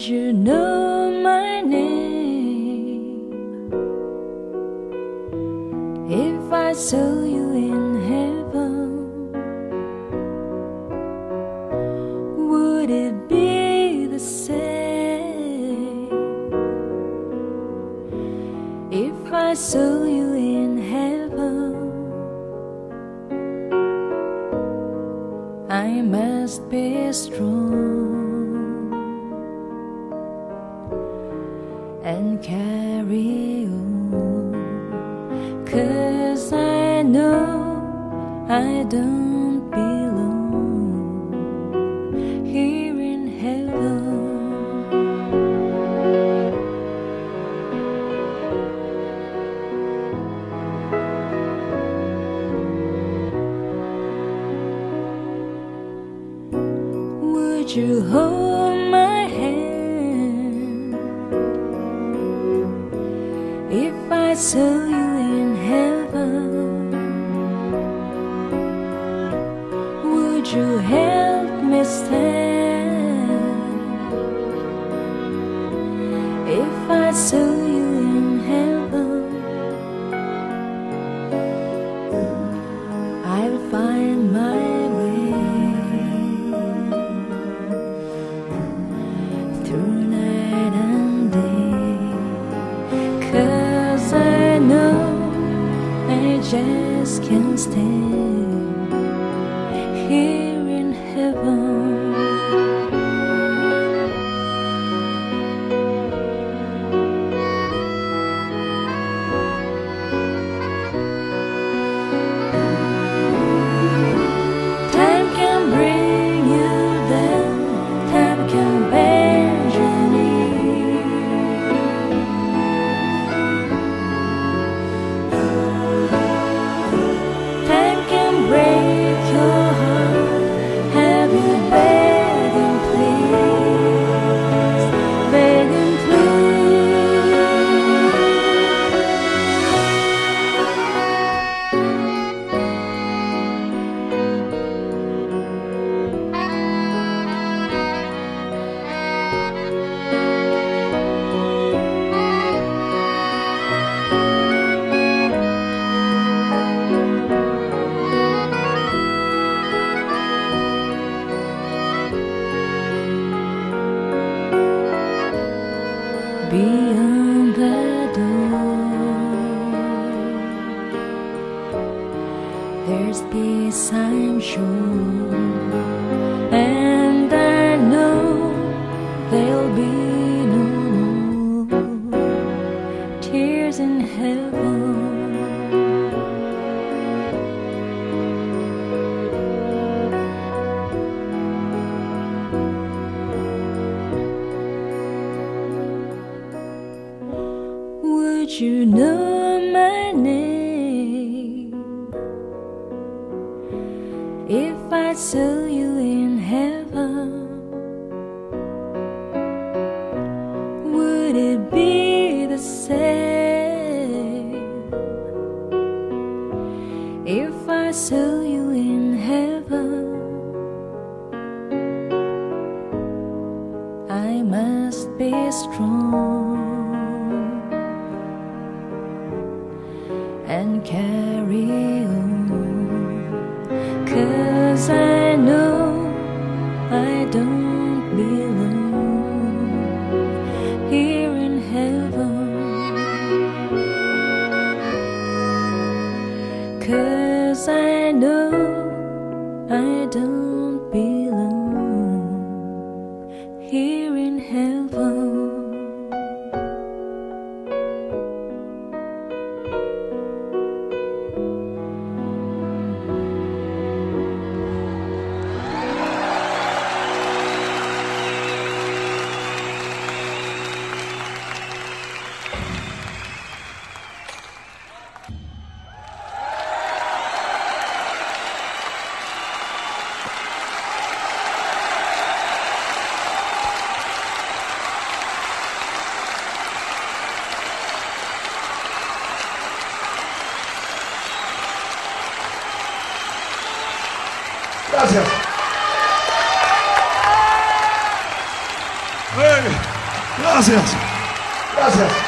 you know my name if I saw you in heaven? Would it be the same if I saw you in heaven? I must be strong and carry on, 'cause I know I don't belong here in heaven. Would you hold my hand if I saw you in heaven? Would you help me stand if I saw you in heaven? I'll find my way through night and day, 'cause I know I just can't stand here in heaven. Time can bring you down, time can bend your knees. Time can break your heart, have you begging please, begging beyond the door. There's peace, I'm sure, and I know there'll be no more tears in heaven. Would you know my name if I saw you in heaven? Would it be the same if I saw you in heaven? I must be strong and carry on, 'cause I know I don't belong here in heaven, 'cause I know I don't belong here in heaven. Gracias. Gracias.